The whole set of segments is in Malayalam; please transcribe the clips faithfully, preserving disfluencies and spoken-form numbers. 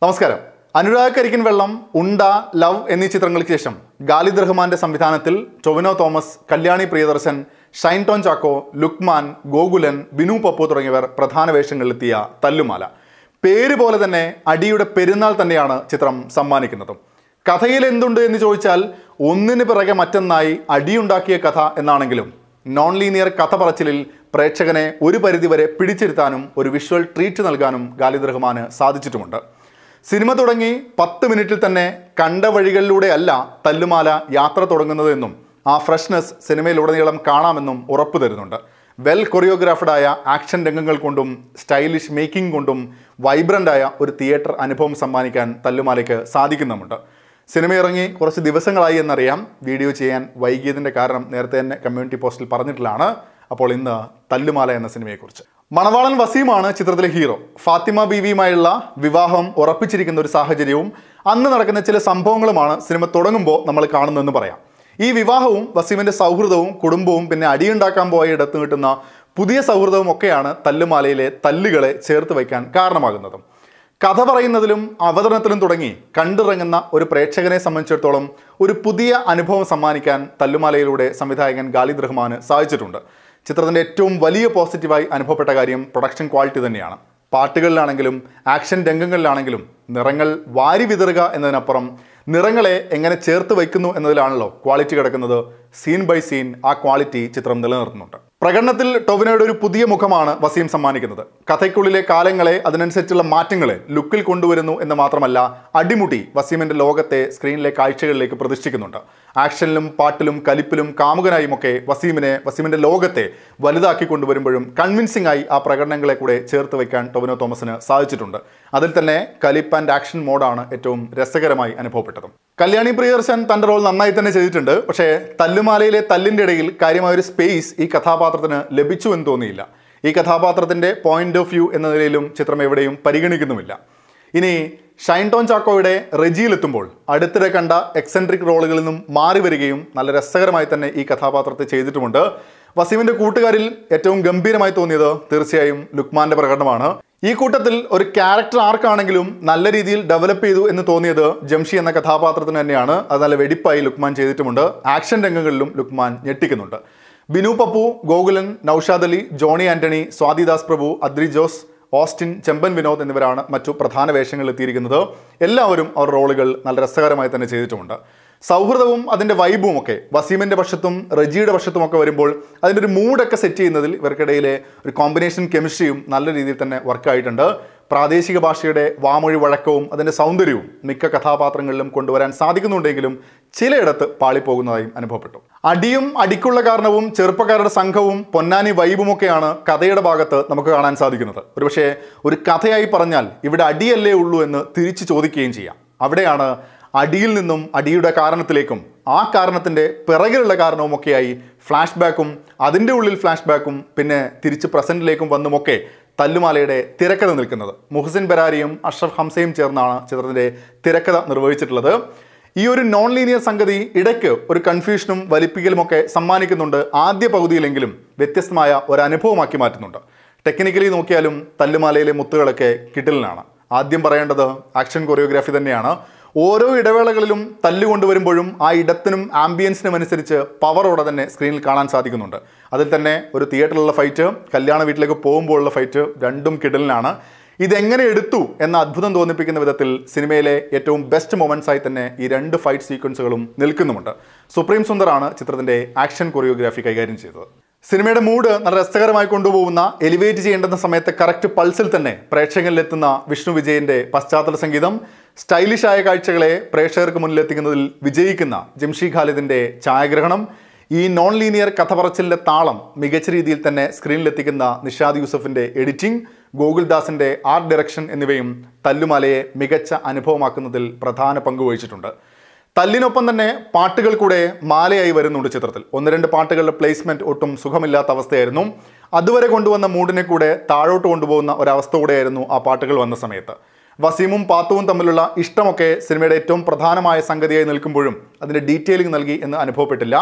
നമസ്കാരം. അനുരാഗ് കരിക്കിൻ വെള്ളം, ഉണ്ട, ലവ് എന്നീ ചിത്രങ്ങൾക്ക് ശേഷം ഖാലിദ് റഹ്മാന്റെ സംവിധാനത്തിൽ ടൊവിനോ തോമസ്, കല്യാണി പ്രിയദർശൻ, ഷൈൻ ടോം ചാക്കോ, ലുക്മാൻ, ഗോകുലൻ, ബിനു പപ്പു തുടങ്ങിയവർ പ്രധാന വേഷങ്ങളിലെത്തിയ തല്ലുമാല. പേര് പോലെ തന്നെ അടിയുടെ പെരുന്നാൾ തന്നെയാണ് ചിത്രം സമ്മാനിക്കുന്നത്. കഥയിൽ എന്തുണ്ട് എന്ന് ചോദിച്ചാൽ ഒന്നിന് പിറകെ മറ്റൊന്നായി അടിയുണ്ടാക്കിയ കഥ എന്നാണെങ്കിലും നോൺ ലീനിയർ കഥ പറച്ചിലിൽ പ്രേക്ഷകനെ ഒരു പരിധിവരെ പിടിച്ചിരുത്താനും ഒരു വിഷ്വൽ ട്രീറ്റ് നൽകാനും ഖാലിദ് റഹ്മാന് സാധിച്ചിട്ടുമുണ്ട്. സിനിമ തുടങ്ങി പത്ത് മിനിറ്റിൽ തന്നെ കണ്ട വഴികളിലൂടെ അല്ല തല്ലുമാല യാത്ര തുടങ്ങുന്നതെന്നും ആ ഫ്രഷ്നെസ് സിനിമയിലുടനീളം കാണാമെന്നും ഉറപ്പു തരുന്നുണ്ട്. വെൽ കൊറിയോഗ്രാഫഡായ ആക്ഷൻ രംഗങ്ങൾ കൊണ്ടും സ്റ്റൈലിഷ് മേക്കിംഗ് കൊണ്ടും വൈബ്രൻ്റായ ഒരു തിയേറ്റർ അനുഭവം സമ്മാനിക്കാൻ തല്ലുമാലയ്ക്ക് സാധിക്കുന്നുമുണ്ട്. സിനിമ ഇറങ്ങി കുറച്ച് ദിവസങ്ങളായി എന്നറിയാം. വീഡിയോ ചെയ്യാൻ വൈകിയതിൻ്റെ കാരണം നേരത്തെ തന്നെ കമ്മ്യൂണിറ്റി പോസ്റ്റിൽ പറഞ്ഞിട്ടുള്ളതാണ്. അപ്പോൾ ഇന്ന് തല്ലുമാല എന്ന സിനിമയെക്കുറിച്ച്. മണവാളൻ വസീമാണ് ചിത്രത്തിലെ ഹീറോ. ഫാത്തിമ ബീവിയുമായുള്ള വിവാഹം ഉറപ്പിച്ചിരിക്കുന്ന ഒരു സാഹചര്യവും അന്ന് നടക്കുന്ന ചില സംഭവങ്ങളുമാണ് സിനിമ തുടങ്ങുമ്പോൾ നമ്മൾ കാണുന്നതെന്ന് പറയാം. ഈ വിവാഹവും വസീമിൻ്റെ സൗഹൃദവും കുടുംബവും പിന്നെ അടിയുണ്ടാക്കാൻ പോയ ഇടത്ത് കിട്ടുന്ന പുതിയ സൗഹൃദവും ഒക്കെയാണ് തല്ലുമാലയിലെ തല്ലുകളെ ചേർത്ത് വയ്ക്കാൻ കാരണമാകുന്നത്. കഥ പറയുന്നതിലും അവതരണത്തിലും തുടങ്ങി കണ്ടിറങ്ങുന്ന ഒരു പ്രേക്ഷകനെ സംബന്ധിച്ചിടത്തോളം ഒരു പുതിയ അനുഭവം സമ്മാനിക്കാൻ തല്ലുമാലയിലൂടെ സംവിധായകൻ ഖാലിദ് റഹ്മാന് സാധിച്ചിട്ടുണ്ട്. ചിത്രത്തിൻ്റെ ഏറ്റവും വലിയ പോസിറ്റീവായി അനുഭവപ്പെട്ട കാര്യം പ്രൊഡക്ഷൻ ക്വാളിറ്റി തന്നെയാണ്. പാട്ടുകളിലാണെങ്കിലും ആക്ഷൻ രംഗങ്ങളിലാണെങ്കിലും നിറങ്ങൾ വാരി വിതറുക എന്നതിനപ്പുറം നിറങ്ങളെ എങ്ങനെ ചേർത്ത് വയ്ക്കുന്നു എന്നതിലാണല്ലോ ക്വാളിറ്റി കിടക്കുന്നത്. സീൻ ബൈ സീൻ ആ ക്വാളിറ്റി ചിത്രം നിലനിർത്തുന്നുണ്ട്. പ്രകടനത്തിൽ ടൊവിനോയുടെ ഒരു പുതിയ മുഖമാണ് വസീം സമ്മാനിക്കുന്നത്. കഥയ്ക്കുള്ളിലെ കാലങ്ങളെ അതിനനുസരിച്ചുള്ള മാറ്റങ്ങളെ ലുക്കിൽ കൊണ്ടുവരുന്നു എന്ന് മാത്രമല്ല, അടിമുടി വസീമിൻ്റെ ലോകത്തെ സ്ക്രീനിലെ കാഴ്ചകളിലേക്ക് പ്രതിഷ്ഠിക്കുന്നുണ്ട്. ആക്ഷനിലും പാട്ടിലും കലിപ്പിലും കാമുകനായുമൊക്കെ വസീമിനെ വസീമിൻ്റെ ലോകത്തെ വലുതാക്കി കൊണ്ടുവരുമ്പോഴും കൺവിൻസിംഗ് ആയി ആ പ്രകടനങ്ങളെ കൂടെ ചേർത്ത് വയ്ക്കാൻ ടൊവിനോ തോമസിന് സാധിച്ചിട്ടുണ്ട്. അതിൽ തന്നെ കലിപ്പ് ആൻഡ് ആക്ഷൻ മോഡാണ് ഏറ്റവും രസകരമായി അനുഭവപ്പെട്ടത്. കല്യാണി പ്രിയദർശൻ തൻ്റെ റോൾ നന്നായി തന്നെ ചെയ്തിട്ടുണ്ട്. പക്ഷേ തല്ലുമാലയിലെ തല്ലിൻ്റെ ഇടയിൽ കാര്യമായൊരു സ്പേസ് ഈ കഥാപാത്രത്തിന് ലഭിച്ചു എന്ന് തോന്നിയില്ല. ഈ കഥാപാത്രത്തിൻ്റെ പോയിന്റ് ഓഫ് വ്യൂ എന്ന നിലയിലും ചിത്രം എവിടെയും പരിഗണിക്കുന്നുമില്ല. ഇനി ഷൈൻ ടോം ചാക്കോയുടെ റെജിയിലെത്തുമ്പോൾ അടുത്തിടെ കണ്ട എക്സെൻട്രിക് റോളുകളിൽ നിന്നും മാറി വരികയും നല്ല രസകരമായി തന്നെ ഈ കഥാപാത്രത്തെ ചെയ്തിട്ടുമുണ്ട്. വസീമിൻ്റെ കൂട്ടുകാരിൽ ഏറ്റവും ഗംഭീരമായി തോന്നിയത് തീർച്ചയായും ലുക്മാൻ്റെ പ്രകടനമാണ്. ഈ കൂട്ടത്തിൽ ഒരു ക്യാരക്ടർ ആർക്കാണെങ്കിലും നല്ല രീതിയിൽ ഡെവലപ്പ് ചെയ്തു എന്ന് തോന്നിയത് ജംഷി എന്ന കഥാപാത്രത്തിന് തന്നെയാണ്. അത് നല്ല വെടിപ്പായി ലുക്മാൻ ചെയ്തിട്ടുമുണ്ട്. ആക്ഷൻ രംഗങ്ങളിലും ലുക്മാൻ ഞെട്ടിക്കുന്നുണ്ട്. ബിനു പപ്പു, ഗോകുലൻ, നൌഷാദ് അലി, ജോണി ആന്റണി, സ്വാതിദാസ് പ്രഭു, അദ്രി ജോസ്, ഓസ്റ്റിൻ, ചെമ്പൻ വിനോദ് എന്നിവരാണ് മറ്റു പ്രധാന വേഷങ്ങളിൽ എത്തിയിരിക്കുന്നത്. എല്ലാവരും അവർ റോളുകൾ നല്ല രസകരമായി തന്നെ ചെയ്തിട്ടുമുണ്ട്. സൗഹൃദവും അതിൻ്റെ വൈബും ഒക്കെ വസീമിൻ്റെ പക്ഷത്തും റജിയുടെ പക്ഷത്തും ഒക്കെ വരുമ്പോൾ അതിൻ്റെ ഒരു മൂഡൊക്കെ സെറ്റ് ചെയ്യുന്നതിൽ ഇവർക്കിടയിലെ ഒരു കോമ്പിനേഷൻ കെമിസ്ട്രിയും നല്ല രീതിയിൽ തന്നെ വർക്കായിട്ടുണ്ട്. പ്രാദേശിക ഭാഷയുടെ വാമൊഴി വഴക്കവും അതിൻ്റെ സൗന്ദര്യവും മിക്ക കഥാപാത്രങ്ങളിലും കൊണ്ടുവരാൻ സാധിക്കുന്നുണ്ടെങ്കിലും ചിലയിടത്ത് പാളിപ്പോകുന്നതായും അനുഭവപ്പെട്ടു. അടിയും അടിക്കുള്ള കാരണവും ചെറുപ്പക്കാരുടെ സംഘവും പൊന്നാനി വൈബുമൊക്കെയാണ് കഥയുടെ ഭാഗത്ത് നമുക്ക് കാണാൻ സാധിക്കുന്നത്. ഒരുപക്ഷെ ഒരു കഥയായി പറഞ്ഞാൽ ഇവിടെ അടിയല്ലേ ഉള്ളൂ എന്ന് തിരിച്ചു ചോദിക്കുകയും ചെയ്യാം. അവിടെയാണ് അടിയിൽ നിന്നും അടിയുടെ കാരണത്തിലേക്കും ആ കാരണത്തിൻ്റെ പിറകിലുള്ള കാരണവുമൊക്കെയായി ഫ്ലാഷ് ബാക്കും അതിൻ്റെ ഉള്ളിൽ ഫ്ലാഷ് ബാക്കും പിന്നെ തിരിച്ച് പ്രസൻറ്റിലേക്കും വന്നുമൊക്കെ തല്ലുമാലയുടെ തിരക്കഥ നിൽക്കുന്നത്. മുഹസിൻ ബരാരിയും അഷ്റഫ് ഹംസയും ചേർന്നാണ് ചിത്രത്തിൻ്റെ തിരക്കഥ നിർവഹിച്ചിട്ടുള്ളത്. ഈ ഒരു നോൺ ലീനിയർ സംഗതി ഇടയ്ക്ക് ഒരു കൺഫ്യൂഷനും വലിപ്പിക്കലുമൊക്കെ സമ്മാനിക്കുന്നുണ്ട്. ആദ്യ പകുതിയിലെങ്കിലും വ്യത്യസ്തമായ ഒരു അനുഭവമാക്കി മാറ്റുന്നുണ്ട്. ടെക്നിക്കലി നോക്കിയാലും തല്ലുമാലയിലെ മുത്തുകളൊക്കെ കിടിലനാണ്. ആദ്യം പറയേണ്ടത് ആക്ഷൻ കൊറിയോഗ്രാഫി തന്നെയാണ്. ഓരോ ഇടവേളകളിലും തല്ലുകൊണ്ടുവരുമ്പോഴും ആ ഇടത്തിനും ആംബിയൻസിനും അനുസരിച്ച് പവറോടെ തന്നെ സ്ക്രീനിൽ കാണാൻ സാധിക്കുന്നുണ്ട്. അതിൽ തന്നെ ഒരു തിയേറ്ററിലുള്ള ഫൈറ്റ്, കല്യാണ വീട്ടിലേക്ക് പോകുമ്പോഴുള്ള ഫൈറ്റ് രണ്ടും കിടലിനാണ്. ഇതെങ്ങനെ എടുത്തു എന്ന അത്ഭുതം തോന്നിപ്പിക്കുന്ന വിധത്തിൽ സിനിമയിലെ ഏറ്റവും ബെസ്റ്റ് മൊമെൻറ്റ്സ് ആയി തന്നെ ഈ രണ്ട് ഫൈറ്റ് സീക്വൻസുകളും നിൽക്കുന്നുമുണ്ട്. സുപ്രീം സുന്ദറാണ് ചിത്രത്തിൻ്റെ ആക്ഷൻ കൊറിയോഗ്രാഫി കൈകാര്യം ചെയ്തത്. സിനിമയുടെ മൂഡ് നല്ല രസകരമായി കൊണ്ടുപോകുന്ന, എലിവേറ്റ് ചെയ്യേണ്ടുന്ന സമയത്ത് കറക്റ്റ് പൾസിൽ തന്നെ പ്രേക്ഷകരിലെത്തുന്ന വിഷ്ണു വിജയൻ്റെ പശ്ചാത്തല സംഗീതം, സ്റ്റൈലിഷായ കാഴ്ചകളെ പ്രേക്ഷകർക്ക് മുന്നിലെത്തിക്കുന്നതിൽ വിജയിക്കുന്ന ജംഷി ഖാലിദിൻ്റെ ഛായാഗ്രഹണം, ഈ നോൺ ലീനിയർ കഥ പറച്ചിലിൻ്റെ താളം മികച്ച രീതിയിൽ തന്നെ സ്ക്രീനിലെത്തിക്കുന്ന നിഷാദ് യൂസഫിൻ്റെ എഡിറ്റിംഗ്, ഗോകുൽദാസിൻ്റെ ആർട്ട് ഡയറക്ഷൻ എന്നിവയും തല്ലുമാലയെ മികച്ച അനുഭവമാക്കുന്നതിൽ പ്രധാന പങ്ക് വഹിച്ചിട്ടുണ്ട്. തല്ലിനൊപ്പം തന്നെ പാട്ടുകൾ കൂടെ മാലയായി വരുന്നുണ്ട് ചിത്രത്തിൽ. ഒന്ന് രണ്ട് പാട്ടുകളുടെ പ്ലേസ്മെൻറ്റ് ഒട്ടും സുഖമില്ലാത്ത അവസ്ഥയായിരുന്നു. അതുവരെ കൊണ്ടുവന്ന മൂഡിനെ കൂടെ താഴോട്ട് കൊണ്ടുപോകുന്ന ഒരവസ്ഥ കൂടെയായിരുന്നു ആ പാട്ടുകൾ വന്ന സമയത്ത്. വസീമും പാത്തുവും തമ്മിലുള്ള ഇഷ്ടമൊക്കെ സിനിമയുടെ ഏറ്റവും പ്രധാനമായ സംഗതിയായി നിൽക്കുമ്പോഴും അതിൻ്റെ ഡീറ്റെയിലിംഗ് നൽകി എന്ന് അനുഭവപ്പെട്ടില്ല.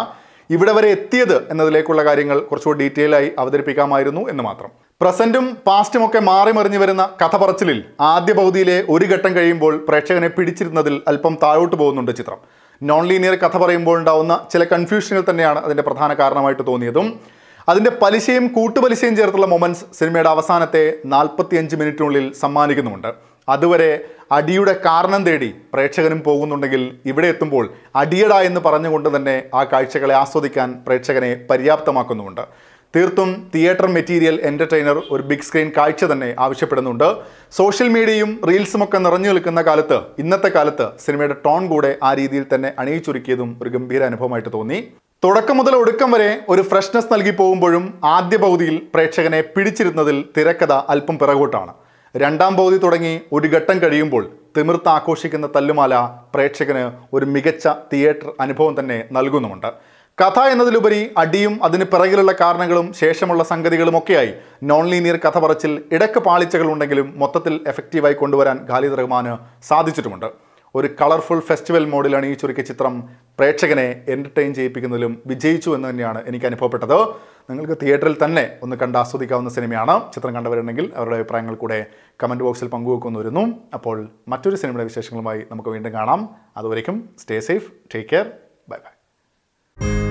ഇവിടെ വരെ എത്തിയത് എന്നതിലേക്കുള്ള കാര്യങ്ങൾ കുറച്ചുകൂടി ഡീറ്റെയിൽ ആയി അവതരിപ്പിക്കാമായിരുന്നു എന്ന് മാത്രം. പ്രസന്റും പാസ്റ്റും ഒക്കെ മാറി മറിഞ്ഞു വരുന്ന കഥ പറച്ചിലിൽ ആദ്യ പകുതിയിലെ ഒരു ഘട്ടം കഴിയുമ്പോൾ പ്രേക്ഷകനെ പിടിച്ചിരുന്നതിൽ അല്പം താഴോട്ട് പോകുന്നുണ്ട് ചിത്രം. നോൺ ലീനിയർ കഥ പറയുമ്പോൾ ഉണ്ടാവുന്ന ചില കൺഫ്യൂഷനുകൾ തന്നെയാണ് അതിൻ്റെ പ്രധാന കാരണമായിട്ട് തോന്നിയതും. അതിൻ്റെ പലിശയും കൂട്ടുപലിശയും ചേർത്തുള്ള മൊമെന്റ്സ് സിനിമയുടെ അവസാനത്തെ നാൽപ്പത്തിയഞ്ച് മിനിറ്റിനുള്ളിൽ സമ്മാനിക്കുന്നുമുണ്ട്. അതുവരെ അടിയുടെ കാരണം തേടി പ്രേക്ഷകനും പോകുന്നുണ്ടെങ്കിൽ ഇവിടെ എത്തുമ്പോൾ അടിയട എന്ന് പറഞ്ഞുകൊണ്ട് തന്നെ ആ കാഴ്ചകളെ ആസ്വദിക്കാൻ പ്രേക്ഷകനെ പര്യാപ്തമാക്കുന്നുമുണ്ട്. തീർത്തും തിയേറ്റർ മെറ്റീരിയൽ എൻ്റർടൈനർ ഒരു ബിഗ് സ്ക്രീൻ കാഴ്ച തന്നെ ആവശ്യപ്പെടുന്നുണ്ട്. സോഷ്യൽ മീഡിയയും റീൽസും ഒക്കെ നിറഞ്ഞു നിൽക്കുന്ന കാലത്ത്, ഇന്നത്തെ കാലത്ത് സിനിമയുടെ ടോൺ കൂടെ ആ രീതിയിൽ തന്നെ അണിയിച്ചൊരുക്കിയതും ഒരു ഗംഭീര അനുഭവമായിട്ട് തോന്നി. തുടക്കം മുതൽ ഒടുക്കം വരെ ഒരു ഫ്രഷ്നെസ് നൽകി പോകുമ്പോഴും ആദ്യ പകുതിയിൽ പ്രേക്ഷകനെ പിടിച്ചിരുന്നതിൽ തിരക്കഥ അല്പം പിറകോട്ടാണ്. രണ്ടാം പകുതി തുടങ്ങി ഒരു ഘട്ടം കഴിയുമ്പോൾ തിമിർത്ത് ആഘോഷിക്കുന്ന തല്ലുമാല പ്രേക്ഷകന് ഒരു മികച്ച തിയേറ്റർ അനുഭവം തന്നെ നൽകുന്നുമുണ്ട്. കഥ എന്നതിലുപരി അടിയും അതിന് പിറകിലുള്ള കാരണങ്ങളും ശേഷമുള്ള സംഗതികളുമൊക്കെയായി നോൺ ലീനിയർ കഥ പറച്ചിൽ ഇടയ്ക്ക് പാളിച്ചകളുണ്ടെങ്കിലും മൊത്തത്തിൽ എഫക്റ്റീവായി കൊണ്ടുവരാൻ ഖാലിദ് റഹ്മാന് സാധിച്ചിട്ടുമുണ്ട്. ഒരു കളർഫുൾ ഫെസ്റ്റിവൽ മോഡിൽ അണിയിച്ചൊരുക്കിയ ചിത്രം പ്രേക്ഷകനെ എൻ്റർടൈൻ ചെയ്യിപ്പിക്കുന്നതിലും വിജയിച്ചു എന്ന് തന്നെയാണ് എനിക്ക് അനുഭവപ്പെട്ടത്. നിങ്ങൾക്ക് തിയേറ്ററിൽ തന്നെ ഒന്ന് കണ്ട് ആസ്വദിക്കാവുന്ന സിനിമയാണ്. ചിത്രം കണ്ടവരുണ്ടെങ്കിൽ അവരുടെ അഭിപ്രായങ്ങൾ കൂടെ കമൻറ്റ് ബോക്സിൽ പങ്കുവെക്കുന്നു വരുന്നു. അപ്പോൾ മറ്റൊരു സിനിമയുടെ വിശേഷങ്ങളുമായി നമുക്ക് വീണ്ടും കാണാം. അതുവരേക്കും stay safe, take care, bye by.